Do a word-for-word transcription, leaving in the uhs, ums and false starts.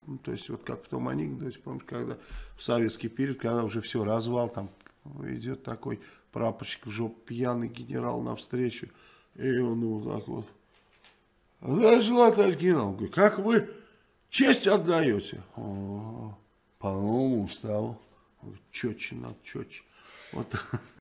Ну, то есть, вот как в том анекдоте, помните, когда в советский период, когда уже все, развал, там идет такой прапорщик в жопу пьяный генерал навстречу, и он вот так вот: "Здравствуйте, товарищ генерал". Он говорит: "Как вы честь отдаете?" "О, по новому уставу". Четче надо, четче. Вот.